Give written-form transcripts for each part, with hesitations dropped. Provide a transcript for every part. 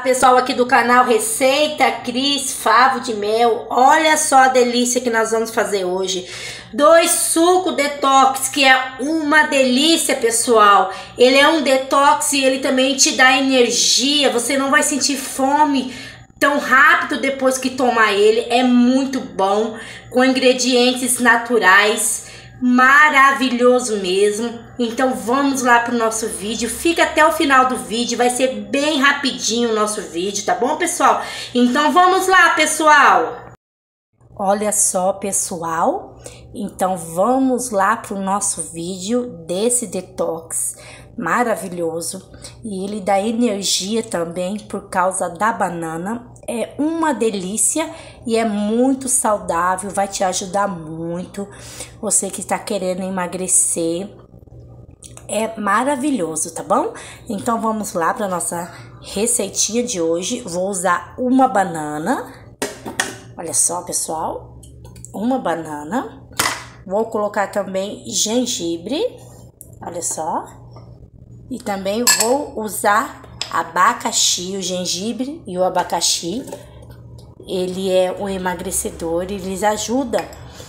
pessoal aqui do canal Receita Cris Favo de Mel. Olha só a delícia que nós vamos fazer hoje. 2 suco detox, que é uma delícia, pessoal. Ele é um detox e ele também te dá energia. Você não vai sentir fome tão rápido depois que tomar ele. É muito bom, com ingredientes naturais. Maravilhoso mesmo. Então vamos lá pro nosso vídeo. Fica até o final do vídeo, vai ser bem rapidinho o nosso vídeo, tá bom, pessoal? Então vamos lá, pessoal. Olha só, pessoal. Então vamos lá pro nosso vídeo desse detox maravilhoso. E ele dá energia também por causa da banana. É uma delícia e é muito saudável, vai te ajudar muito. Você que está querendo emagrecer, é maravilhoso, tá bom? Então vamos lá para nossa receitinha de hoje. Vou usar uma banana. Olha só, pessoal, uma banana. Vou colocar também gengibre, olha só. E também vou usar abacaxi, o gengibre e o abacaxi. Ele é um emagrecedor, eles ajudam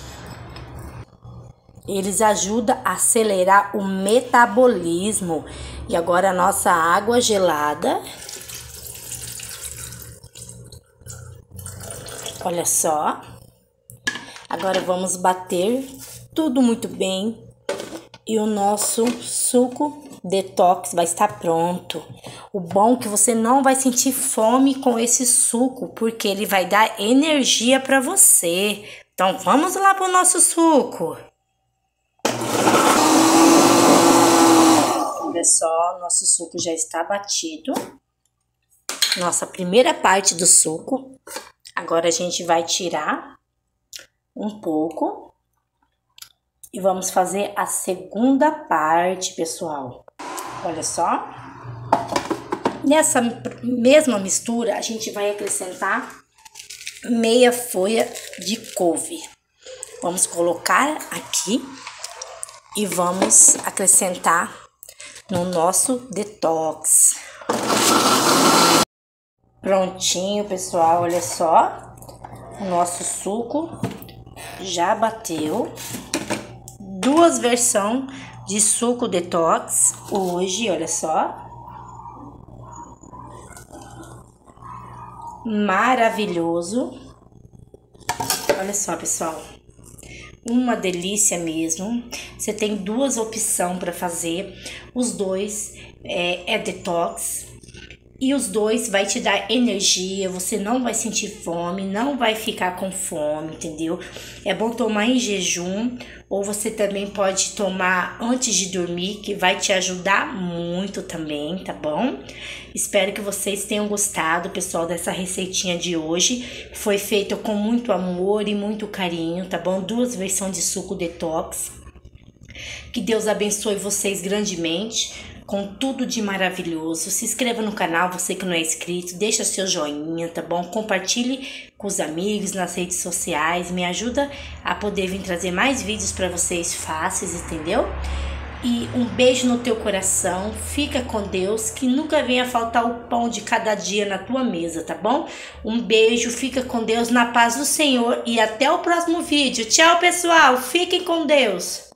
a acelerar o metabolismo. E agora a nossa água gelada. Olha só. Agora vamos bater tudo muito bem e o nosso suco detox vai estar pronto. O bom é que você não vai sentir fome com esse suco, porque ele vai dar energia para você. Então vamos lá para o nosso suco. Olha só, nosso suco já está batido. Nossa primeira parte do suco. Agora a gente vai tirar um pouco e vamos fazer a segunda parte, pessoal. Olha só. Nessa mesma mistura, a gente vai acrescentar meia folha de couve. Vamos colocar aqui e vamos acrescentar no nosso detox. Prontinho, pessoal, olha só. O nosso suco já bateu. 2 versões de suco detox hoje, olha só. Maravilhoso. Olha só, pessoal. Uma delícia mesmo. Você tem 2 opções para fazer. Os 2 é detox. E os 2 vai te dar energia, você não vai sentir fome, não vai ficar com fome, entendeu? É bom tomar em jejum, ou você também pode tomar antes de dormir, que vai te ajudar muito também, tá bom? Espero que vocês tenham gostado, pessoal, dessa receitinha de hoje. Foi feita com muito amor e muito carinho, tá bom? 2 versões de suco detox. Que Deus abençoe vocês grandemente, com tudo de maravilhoso. Se inscreva no canal, você que não é inscrito, deixa seu joinha, tá bom? Compartilhe com os amigos nas redes sociais, me ajuda a poder vir trazer mais vídeos para vocês fáceis, entendeu? E um beijo no teu coração, fica com Deus, que nunca venha faltar o pão de cada dia na tua mesa, tá bom? Um beijo, fica com Deus, na paz do Senhor e até o próximo vídeo. Tchau, pessoal, fiquem com Deus!